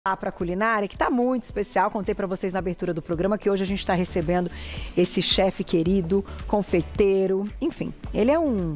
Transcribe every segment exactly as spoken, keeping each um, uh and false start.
Para a culinária, que está muito especial. Contei para vocês na abertura do programa que hoje a gente está recebendo esse chefe querido, confeiteiro, enfim, ele é um,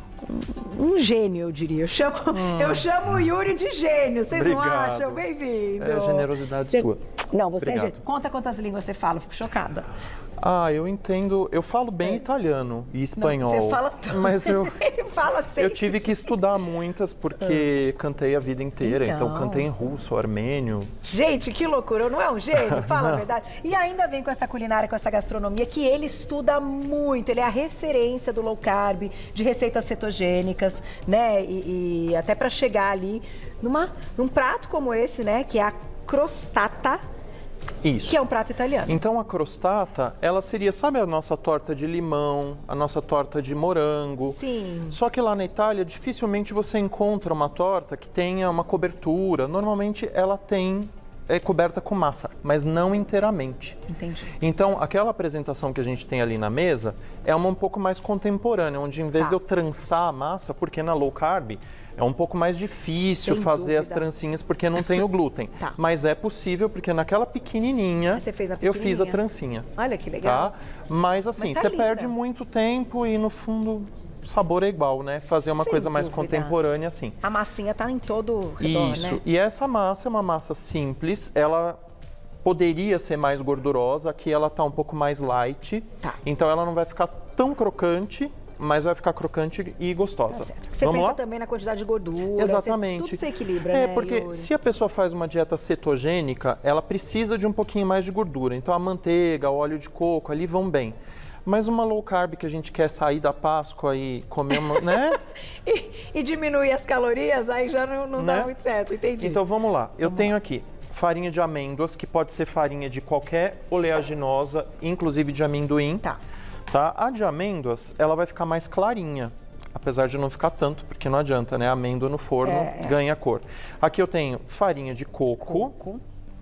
um, um gênio, eu diria. Eu chamo, hum. eu chamo o Yuri de gênio, vocês Obrigado. não acham? Bem-vindo. É a generosidade você... sua. Não, você Obrigado. é gênio. Conta quantas línguas você fala, eu fico chocada. Ah, eu entendo, eu falo bem é. italiano e espanhol. Não, você fala tudo. Mas eu, Ele fala seis. Eu tive que estudar muitas porque ah. cantei a vida inteira, então. então cantei em russo, armênio. Gente, que loucura, não é um gênio? Fala a verdade. E ainda vem com essa culinária, com essa gastronomia, que ele estuda muito, ele é a referência do low carb, de receitas cetogênicas, né? E, e até para chegar ali numa, num prato como esse, né? Que é a crostata. Isso. Que é um prato italiano. Então a crostata, ela seria, sabe a nossa torta de limão, a nossa torta de morango? Sim. Só que lá na Itália, dificilmente você encontra uma torta que tenha uma cobertura. Normalmente ela tem, é coberta com massa, mas não inteiramente. Entendi. Então aquela apresentação que a gente tem ali na mesa é uma um pouco mais contemporânea, onde em vez tá. de eu trançar a massa, porque na low carb é um pouco mais difícil Sem fazer dúvida. as trancinhas porque não tem o glúten. Tá. Mas é possível porque naquela pequenininha, você fez a eu fiz a trancinha. Olha que legal. Tá? Mas assim, Mas tá você linda. perde muito tempo e no fundo o sabor é igual, né? Fazer uma Sem coisa mais dúvida. contemporânea assim. A massinha tá em todo o redor, Isso. né? E essa massa é uma massa simples, ela poderia ser mais gordurosa, aqui ela tá um pouco mais light. Tá. Então ela não vai ficar tão crocante, mas vai ficar crocante e gostosa. Tá você Vamos pensa lá? também na quantidade de gordura. Exatamente. Você, tudo se equilibra, é, né, porque Yuri? se a pessoa faz uma dieta cetogênica, ela precisa de um pouquinho mais de gordura. Então a manteiga, o óleo de coco, ali vão bem. Mas uma low carb que a gente quer sair da Páscoa e comer uma, né? e, e diminuir as calorias, aí já não, não né? dá muito certo, entendi. Então vamos lá. Eu vamos tenho lá. aqui farinha de amêndoas, que pode ser farinha de qualquer oleaginosa, inclusive de amendoim. Tá. Tá? A de amêndoas, ela vai ficar mais clarinha, apesar de não ficar tanto, porque não adianta, né? A amêndoa no forno é, é. ganha cor. Aqui eu tenho farinha de coco. coco.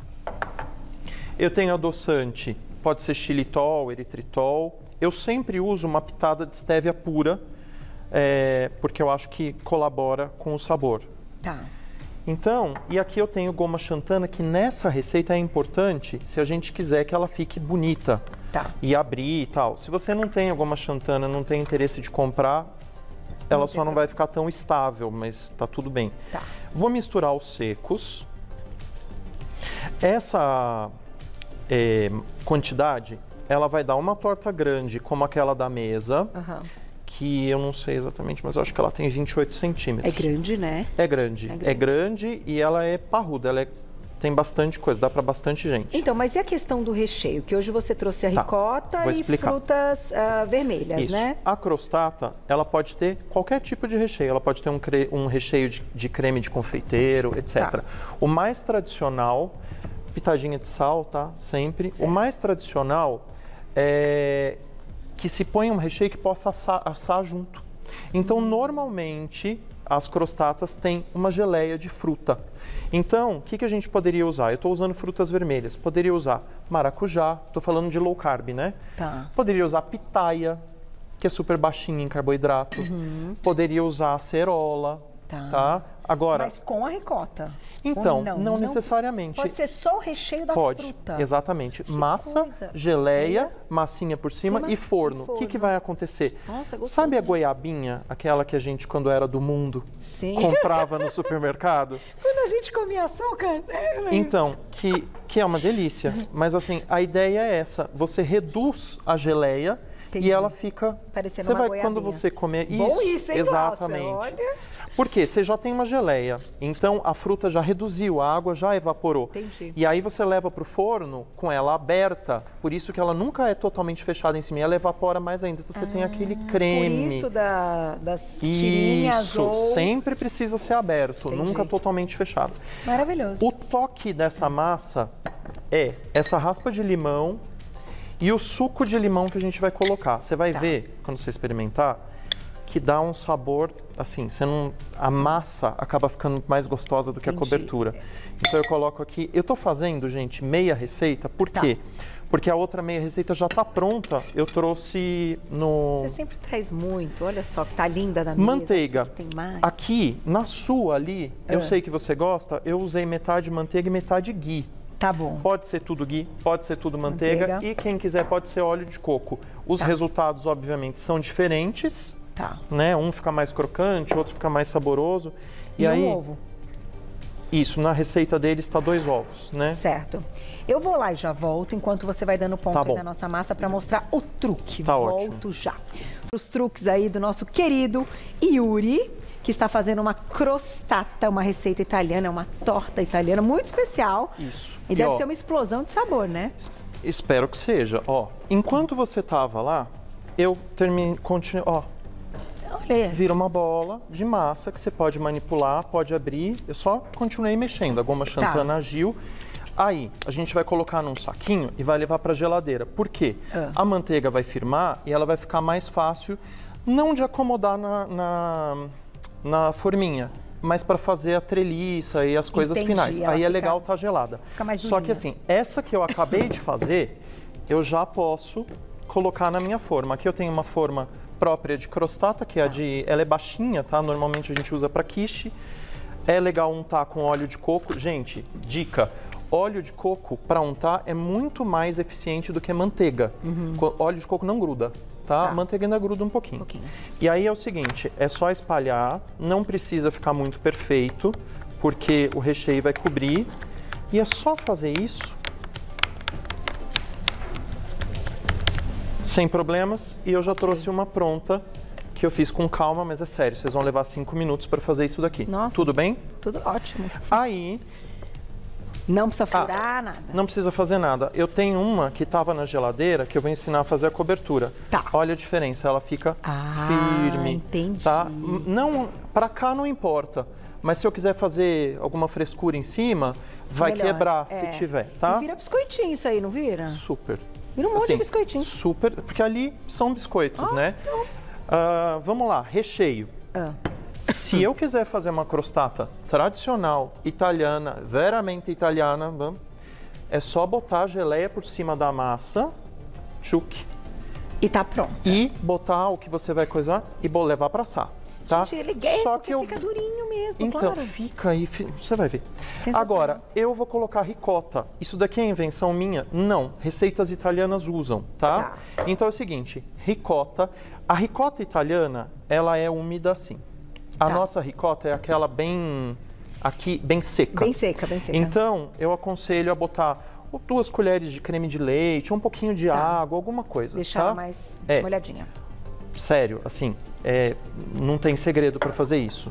Eu tenho adoçante, pode ser xilitol, eritritol. Eu sempre uso uma pitada de stevia pura, é, porque eu acho que colabora com o sabor. Tá. Então, e aqui eu tenho goma xantana, que nessa receita é importante se a gente quiser que ela fique bonita. Tá. E abrir e tal. Se você não tem a goma xantana, não tem interesse de comprar, ela não só não vai ficar tão estável, mas tá tudo bem. Tá. Vou misturar os secos. Essa é, quantidade, ela vai dar uma torta grande, como aquela da mesa. Uhum. Que eu não sei exatamente, mas eu acho que ela tem vinte e oito centímetros. É grande, né? É grande. É grande, é grande e ela é parruda, ela é, tem bastante coisa, dá para bastante gente. Então, mas e a questão do recheio? Que hoje você trouxe a tá, ricota e frutas uh, vermelhas, Isso. né? A crostata, ela pode ter qualquer tipo de recheio. Ela pode ter um, cre... um recheio de, de creme de confeiteiro, etcétera. Tá. O mais tradicional, pitadinha de sal, tá? Sempre. Certo. O mais tradicional é que se põe um recheio que possa assar, assar junto. Então, normalmente, as crostatas têm uma geleia de fruta. Então, o que, que a gente poderia usar? Eu estou usando frutas vermelhas. Poderia usar maracujá, estou falando de low carb, né? Tá. Poderia usar pitaia, que é super baixinha em carboidrato. Uhum. Poderia usar acerola, tá? tá? Agora, mas com a ricota. Então, não, não, não necessariamente. Pode ser só o recheio da pode, fruta. Exatamente. Que massa, coisa. geleia, é. massinha por cima e forno. O que, que vai acontecer? Nossa, gostoso. Sabe a goiabinha, aquela que a gente, quando era do mundo, Sim. comprava no supermercado? Quando a gente comia açúcar. É, então, que, que é uma delícia. Mas assim, a ideia é essa. Você reduz a geleia. Entendi. E ela fica. Parecendo você uma vai goiabinha. Quando você comer isso, Bom isso, hein, exatamente. Nossa, olha. Porque você já tem uma geleia, então a fruta já reduziu, a água já evaporou. Entendi. E aí você leva para o forno com ela aberta, por isso que ela nunca é totalmente fechada em cima, ela evapora mais ainda. Então você ah, tem aquele creme. Por isso da, das tirinhas. Isso, ou... sempre precisa ser aberto, Entendi. Nunca totalmente fechado. Maravilhoso. O toque dessa massa é essa raspa de limão e o suco de limão que a gente vai colocar. Você vai tá. ver, quando você experimentar, que dá um sabor, assim, você não, a massa acaba ficando mais gostosa do que Entendi. a cobertura. Então eu coloco aqui, eu tô fazendo, gente, meia receita, por Tá. quê? Porque a outra meia receita já tá pronta, eu trouxe no... Você sempre traz muito, olha só que tá linda da mesa. Manteiga. Aqui tem mais. Aqui, na sua ali, Ah. eu sei que você gosta, eu usei metade manteiga e metade ghee. Tá bom. Pode ser tudo ghee, pode ser tudo manteiga, Manteiga. e quem quiser pode ser óleo de coco. Os Tá. resultados, obviamente, são diferentes, Tá. né? Um fica mais crocante, outro fica mais saboroso. E, E aí, um ovo. isso, na receita dele está dois ovos, né? Certo. Eu vou lá e já volto, enquanto você vai dando ponto Tá aí bom. na nossa massa para mostrar o truque. Tá Volto ótimo. já. Os truques aí do nosso querido Yuri, que está fazendo uma crostata, uma receita italiana, uma torta italiana muito especial. Isso. E deve ó, ser uma explosão de sabor, né? es- Espero que seja. Ó, enquanto você tava lá, eu termino, continuo, ó, Olha aí. vira uma bola de massa que você pode manipular, pode abrir. Eu só continuei mexendo. A goma xantana agiu. Aí, a gente vai colocar num saquinho e vai levar para geladeira. Por quê? Ah. A manteiga vai firmar e ela vai ficar mais fácil, não de acomodar na, na, na forminha, mas para fazer a treliça e as coisas Entendi, finais. ela Aí é fica- legal estar gelada. fica mais Só que durinha. assim, essa que eu acabei de fazer, eu já posso colocar na minha forma. Aqui eu tenho uma forma própria de crostata, que é a de, ela é baixinha, tá? Normalmente a gente usa para quiche. É legal untar com óleo de coco. Gente, dica, óleo de coco para untar é muito mais eficiente do que manteiga. Co- Óleo de coco não gruda, tá? Tá. Manteiga ainda gruda um pouquinho. Um pouquinho. E aí é o seguinte, é só espalhar, não precisa ficar muito perfeito, porque o recheio vai cobrir. E é só fazer isso sem problemas, e eu já trouxe uma pronta que eu fiz com calma, mas é sério, vocês vão levar cinco minutos para fazer isso daqui. Nossa. Tudo bem? Tudo ótimo. Aí, Não precisa furar nada. não precisa fazer nada. Eu tenho uma que estava na geladeira que eu vou ensinar a fazer a cobertura. Tá. Olha a diferença, ela fica Ah, firme. entendi. Tá? M- Não, para cá não importa. Mas se eu quiser fazer alguma frescura em cima, vai Melhor, quebrar é. se tiver, E tá? vira biscoitinho isso aí, não vira? Super. Vira um monte de biscoitinho. Super, porque ali são biscoitos, Ah, né? então. Ah, vamos lá, recheio. Ah, Se eu quiser fazer uma crostata tradicional, italiana, veramente italiana, vamos, é só botar a geleia por cima da massa, tchuk, e tá pronto. e botar o que você vai coisar e bo- levar para assar, tá? Gente, ele é Só porque que eu fica durinho mesmo, Então, claro. fica aí, fi- você vai ver. Sensacional. Agora, eu vou colocar ricota. Isso daqui é invenção minha? Não. Receitas italianas usam, tá? Tá. Então é o seguinte, ricota. A ricota italiana, ela é úmida assim. A Tá. nossa ricota é aquela bem, aqui, bem seca. Bem seca, bem seca. Então, eu aconselho a botar duas colheres de creme de leite, um pouquinho de Tá. água, alguma coisa, Deixar tá? ela mais É. molhadinha. Sério, assim, é, não tem segredo para fazer isso.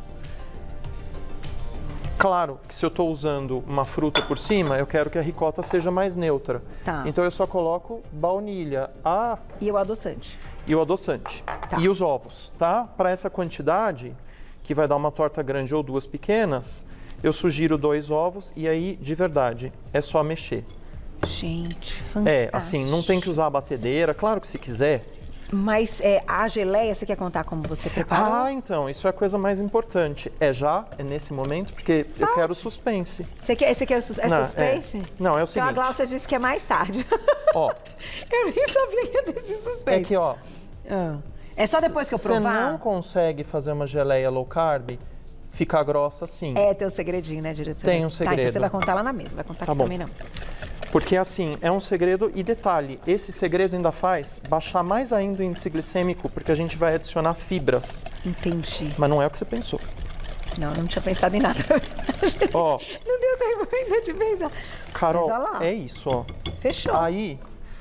Claro que se eu estou usando uma fruta por cima, eu quero que a ricota seja mais neutra. Tá. Então eu só coloco baunilha, ah, E o adoçante. e o adoçante. Tá. E os ovos, tá? Para essa quantidade, que vai dar uma torta grande ou duas pequenas, eu sugiro dois ovos e aí, de verdade, é só mexer. Gente, fantástico. É, assim, não tem que usar a batedeira, claro que se quiser. Mas é, a geleia, você quer contar como você preparou? Ah, então, isso é a coisa mais importante. É já, é nesse momento, porque eu quero suspense. Você quer, você quer sus- é Não, suspense? é. Não, é o Então a seguinte. Glaucia disse que é mais tarde. Ó, Eu nem sabia que ia ter esse suspense. é que, ó, Ah. É só depois que eu você provar? não consegue fazer uma geleia low carb ficar grossa assim. É, tem um segredinho, né, diretor? Tem um Tá, então segredo. você vai contar lá na mesa, vai contar Tá aqui bom. também não. Porque assim, é um segredo e detalhe, esse segredo ainda faz baixar mais ainda o índice glicêmico, porque a gente vai adicionar fibras. Entendi. Mas não é o que você pensou. Não, não tinha pensado em nada. Ó, Não deu tempo ainda de pensar. Carol, Mas olha lá. é isso, ó. Fechou. Aí,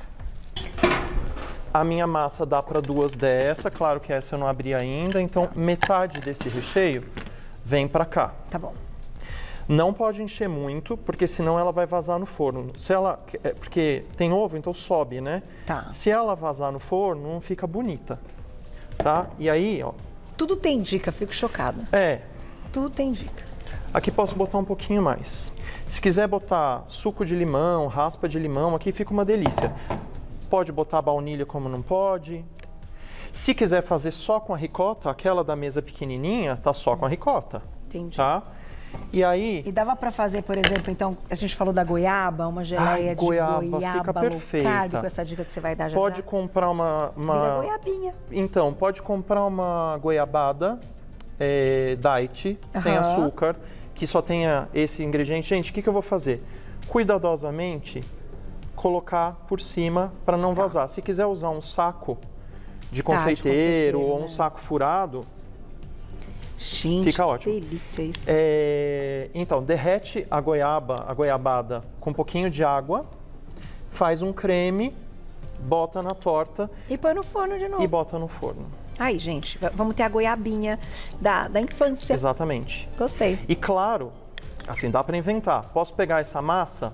a minha massa dá para duas dessa, claro que essa eu não abri ainda, então metade desse recheio vem para cá. Tá bom. Não pode encher muito, porque senão ela vai vazar no forno. Se ela, é, porque tem ovo, então sobe, né? Tá. Se ela vazar no forno, não fica bonita, tá? E aí, ó, Tudo tem dica, fico chocada. é, Tudo tem dica. aqui posso botar um pouquinho mais. Se quiser botar suco de limão, raspa de limão, aqui fica uma delícia. Pode botar baunilha como não pode. Se quiser fazer só com a ricota, aquela da mesa pequenininha, tá só com a ricota. Entendi. Tá? E aí... E dava para fazer, por exemplo, então, a gente falou da goiaba, uma geleia Ai, de goiaba, goiaba fica perfeita. low carb, com essa dica que você vai dar já Pode já. comprar uma... uma... Vira goiabinha. Então, pode comprar uma goiabada é, diet, uhum. sem açúcar, que só tenha esse ingrediente. Gente, o que, que eu vou fazer? Cuidadosamente, colocar por cima para não vazar. Tá. Se quiser usar um saco de confeiteiro, tá, de confeiteiro ou um né? saco furado, gente, fica ótimo. Que delícia isso. É, então, derrete a goiaba, a goiabada com um pouquinho de água, faz um creme, bota na torta. E põe no forno de novo. E bota no forno. Aí, gente, vamos ter a goiabinha da, da infância. Exatamente. Gostei. E claro, assim, dá para inventar. Posso pegar essa massa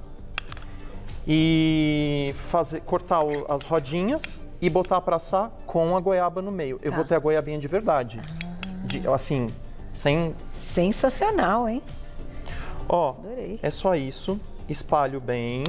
e fazer, cortar o, as rodinhas e botar para assar com a goiaba no meio. Eu tá. vou ter a goiabinha de verdade. Ah. De, assim, sem... Sensacional, hein? Ó, adorei. É só isso. Espalho bem.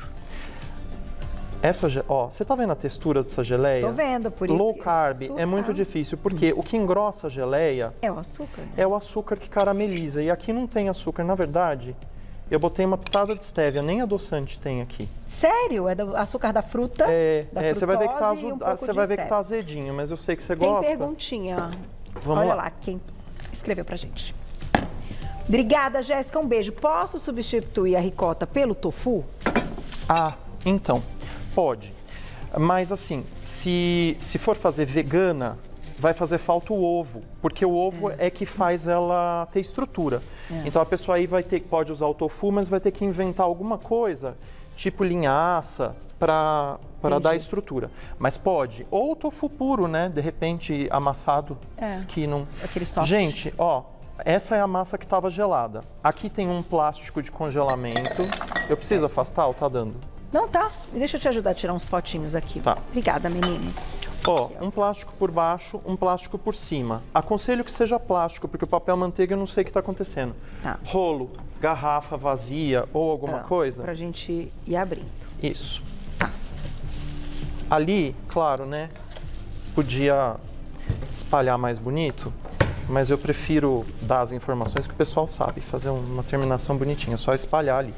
Essa, ó, você tá vendo a textura dessa geleia? Tô vendo, por isso. Low carb é muito difícil, porque o que engrossa a geleia... É o açúcar. Né? É o açúcar que carameliza. E aqui não tem açúcar. Na verdade, eu botei uma pitada de stevia, nem adoçante tem aqui. Sério? É do açúcar da fruta? É, da é você vai ver que tá, azu... um você vai ver que tá azedinho, mas eu sei que você tem gosta. Tem perguntinha, Vamos olha lá. lá quem escreveu pra gente. Obrigada, Jéssica, um beijo. Posso substituir a ricota pelo tofu? Ah, então, pode. Mas assim, se, se for fazer vegana, vai fazer falta o ovo, porque o ovo é, é que faz ela ter estrutura. É. Então a pessoa aí vai ter, pode usar o tofu, mas vai ter que inventar alguma coisa, tipo linhaça, para para dar estrutura. Mas pode. Ou o tofu puro, né? De repente amassado, é. que não... Aquele soft. Gente, ó, essa é a massa que estava gelada. Aqui tem um plástico de congelamento. Eu preciso afastar ou tá dando? Não, tá. Deixa eu te ajudar a tirar uns potinhos aqui. Tá. Obrigada, meninos. Ó, um plástico por baixo, um plástico por cima. Aconselho que seja plástico, porque o papel manteiga eu não sei o que está acontecendo. Tá. Rolo, garrafa vazia ou alguma tá. coisa. Pra gente ir abrindo. Isso. Tá. Ali, claro, né? Podia espalhar mais bonito, mas eu prefiro dar as informações que o pessoal sabe, fazer uma terminação bonitinha, só espalhar ali.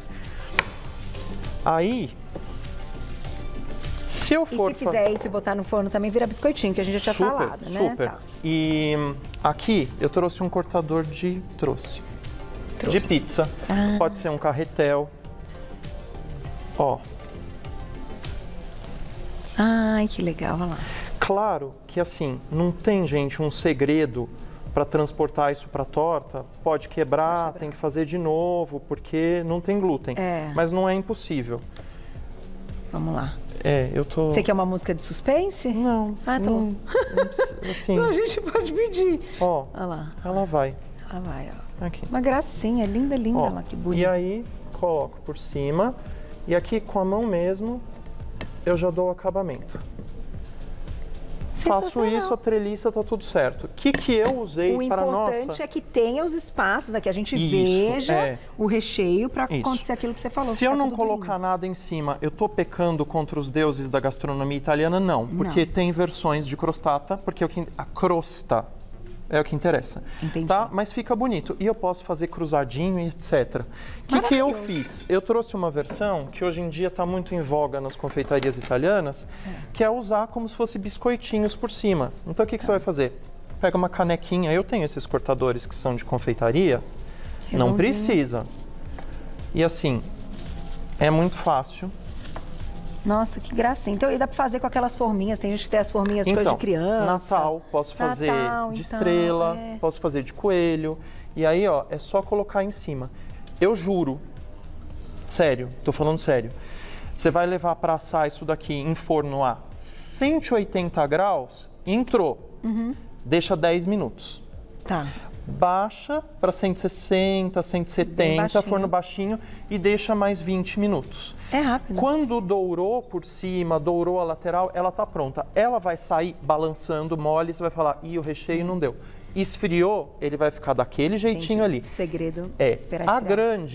Aí, se eu for... E se fizer isso e botar no forno também vira biscoitinho, que a gente já tinha super, falado, né? Super, tá. E aqui eu trouxe um cortador de... Trouxe. Trouxe. De pizza. Ah. Pode ser um carretel. Ó. Ai, que legal, olha lá. Claro que assim, não tem, gente, um segredo para transportar isso para torta. Pode quebrar, Pode quebrar, tem que fazer de novo, porque não tem glúten. É. Mas não é impossível. Vamos lá. É, eu tô... Você quer uma música de suspense? Não. Ah, tá não, bom. Não, assim, não, a gente pode pedir. Ó, olha lá. Ela vai. Ela vai, ó. Aqui. Uma gracinha, linda, linda. Ó, lá, que bonita. E aí, coloco por cima. E aqui, com a mão mesmo, eu já dou o acabamento. Faço isso, a treliça tá tudo certo. O que que eu usei para nossa... O importante é que tenha os espaços, né, que a gente isso, veja é. o recheio para acontecer aquilo que você falou. Se eu não colocar lindo. nada em cima, eu tô pecando contra os deuses da gastronomia italiana? Não, porque não. tem versões de crostata, porque é o que, a crosta é o que interessa. Entendi. Tá? Mas fica bonito. E eu posso fazer cruzadinho e etcétera. O que, que eu fiz? Eu trouxe uma versão que hoje em dia está muito em voga nas confeitarias italianas, é. que é usar como se fosse biscoitinhos por cima. Então o que, que é. você vai fazer? Pega uma canequinha, eu tenho esses cortadores que são de confeitaria, Redondinho. não precisa. E assim, é muito fácil. Nossa, que gracinha. Então, e dá pra fazer com aquelas forminhas, tem gente que tem as forminhas então, coisas de criança. Natal, posso fazer Natal, de então, estrela, é. posso fazer de coelho. E aí, ó, é só colocar em cima. Eu juro, sério, tô falando sério. Você vai levar para assar isso daqui em forno a cento e oitenta graus, entrou. Uhum. Deixa dez minutos. Tá. Baixa para cento e sessenta, cento e setenta, forno baixinho e deixa mais vinte minutos. É rápido. Quando dourou por cima, dourou a lateral, ela tá pronta. Ela vai sair balançando mole, você vai falar, ih, o recheio não deu. Esfriou, ele vai ficar daquele jeitinho Entendi. ali. O segredo é esperar a esfriar. grande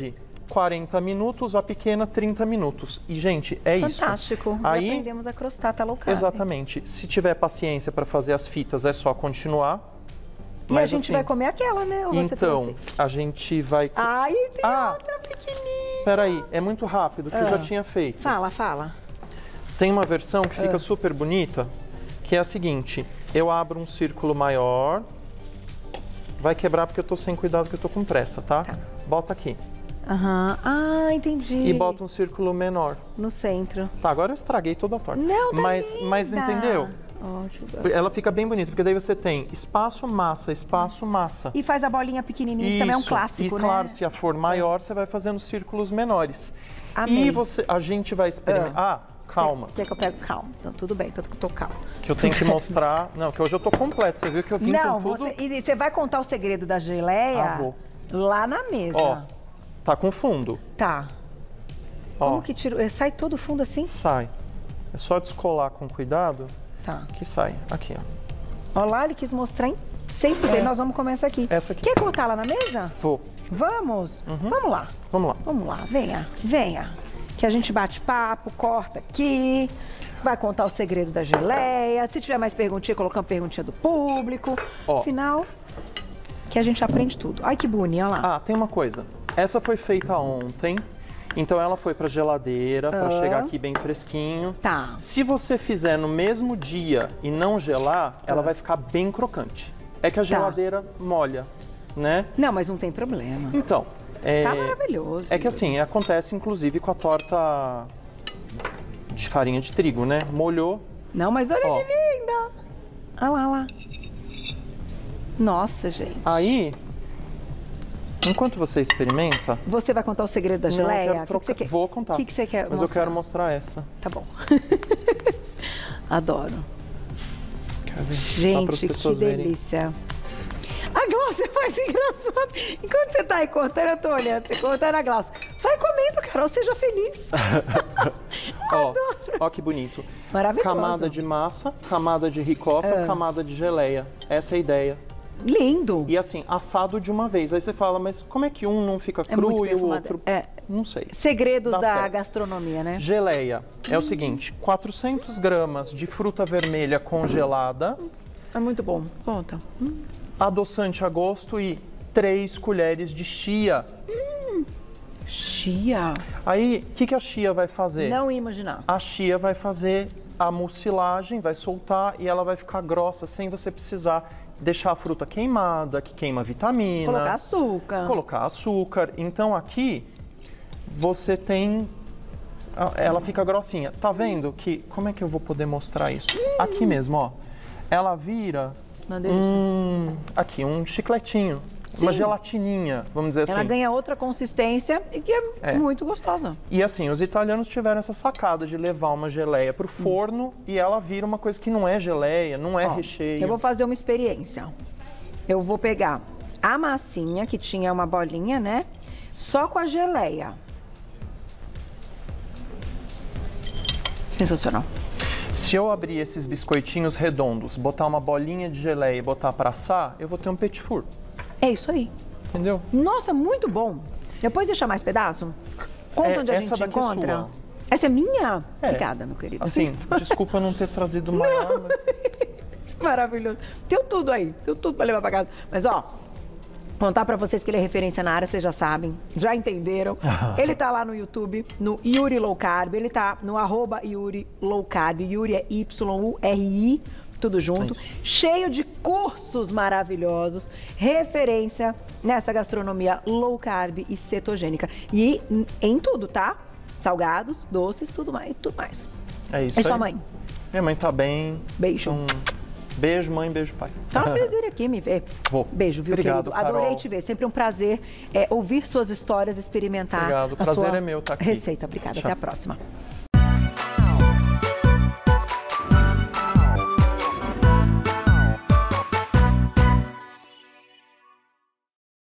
quarenta minutos, a pequena trinta minutos. E, gente, é isso. Fantástico. Aí, e aprendemos a crostata low carb. Exatamente. Se tiver paciência para fazer as fitas, é só continuar. E Mas, a gente assim, vai comer aquela, né? Ou você então, trouxe? a gente vai... Ai, tem Ah, outra pequenininha. Peraí, é muito rápido, que Ah. eu já tinha feito. Fala, fala. Tem uma versão que fica Ah. super bonita, que é a seguinte. Eu abro um círculo maior. Vai quebrar porque eu tô sem cuidado, que eu tô com pressa, tá? Tá. Bota aqui. Aham. Ah, entendi. E bota um círculo menor. No centro. Tá, agora eu estraguei toda a torta. Não, tá mas, linda. mas entendeu? Ótimo. Ela fica bem bonita, porque daí você tem espaço, massa, espaço, massa. E faz a bolinha pequenininha, que também é um Isso. clássico, e, né? claro, se a for maior, você vai fazendo círculos menores. Amei. E você, a gente vai experimentar... Ah, calma. Quer que eu pego? Calma. Então, tudo bem, tanto que eu tô calma. Que eu tenho que mostrar... Não, que hoje eu tô completo. Você viu que eu vim Não, com tudo... você, e você vai contar o segredo da geleia Ah, vou. lá na mesa. Ó, tá com fundo. Tá. Ó, Como que tira? Sai todo fundo assim? sai. É só descolar com cuidado Tá. que sai. Aqui, ó. Ó lá, ele quis mostrar em cem por cento. É. Nós vamos comer essa aqui. Essa aqui. Quer cortar lá na mesa? Vou. Vamos? Uhum. Vamos lá. Vamos lá. Vamos lá, venha, venha. Que a gente bate papo, corta aqui, vai contar o segredo da geleia. Se tiver mais perguntinha, colocamos perguntinha do público. Ó. Final, que a gente aprende tudo. Ai, que bonito, olha lá. Ah, tem uma coisa. Essa foi feita ontem, então ela foi pra geladeira, pra Ah. chegar aqui bem fresquinho. Tá. Se você fizer no mesmo dia e não gelar, ela Ah. vai ficar bem crocante. É que a geladeira molha, né? Não, mas não tem problema. Então, é... Tá maravilhoso. É que assim, acontece inclusive com a torta de farinha de trigo, né? Molhou. Não, mas olha Ó. que linda. Olha lá, olha lá. Nossa, gente. Aí, enquanto você experimenta... Você vai contar o segredo da Não, eu geleia? quero O que que trocar- você quer? Vou contar. O que que você quer Mas mostrar? eu quero mostrar essa. Tá bom. Adoro. Quero ver. Só para as Gente, que pessoas verem. delícia. A Glaucia faz engraçado. Enquanto você tá aí cortando, eu tô olhando, você cortando a Glaucia. Vai comendo, Carol, seja feliz. Ó, Adoro. ó que bonito. Maravilhoso. Camada de massa, camada de ricota, Ah. camada de geleia. Essa é a ideia. Lindo. E assim, assado de uma vez. Aí você fala, mas como é que um não fica É muito cru e o perfumado. outro... É. Não sei. Segredos Dá da certo. gastronomia, né? Geleia é o seguinte, quatrocentas gramas de fruta vermelha congelada, É muito bom. Conta. Hum. adoçante a gosto e três colheres de chia. Chia. Aí, o que, que a chia vai fazer? Não ia imaginar. A chia vai fazer a mucilagem, vai soltar e ela vai ficar grossa sem você precisar deixar a fruta queimada, que queima vitamina. Colocar açúcar. Colocar açúcar. Então aqui você tem... Ela fica grossinha. Tá vendo que... Como é que eu vou poder mostrar isso? Aqui mesmo, ó. Ela vira... Uma delícia. um, aqui, um chicletinho. Uma gelatininha, vamos dizer assim. Ela ganha outra consistência e que é, É. muito gostosa. E assim, os italianos tiveram essa sacada de levar uma geleia pro forno e ela vira uma coisa que não é geleia, não é Ó, recheio. Eu vou fazer uma experiência. Eu vou pegar a massinha, que tinha uma bolinha, né? Só com a geleia. Sensacional. Se eu abrir esses biscoitinhos redondos, botar uma bolinha de geleia e botar pra assar, eu vou ter um petit four, É isso aí. entendeu? Nossa, muito bom. Depois deixa mais pedaço? Conta É, onde a essa gente daqui é encontra. sua. Essa é minha? É. Obrigada, meu querido. Assim, desculpa eu não ter trazido maior, mas... Maravilhoso. Tem tudo aí, tem tudo pra levar pra casa. Mas, ó, contar pra vocês que ele é referência na área, vocês já sabem, já entenderam. Ele tá lá no YouTube, no Yuri Low Carb, ele tá no arroba Yuri Low Carb. Yuri é Y U R I, tudo junto. Cheio de cursos maravilhosos, referência nessa gastronomia low carb e cetogênica. E em tudo, tá? Salgados, doces, tudo mais, tudo mais. É isso E sua aí. mãe? Minha mãe tá bem. Beijo. Então, beijo, mãe, beijo, pai. Tá uma prazer aqui me ver. Vou. Beijo, viu, Obrigado, querido? Adorei Carol. te ver. Sempre um prazer é, ouvir suas histórias, experimentar Obrigado. a Prazer sua é meu tá aqui. receita. Obrigada. Tchau. Até a próxima.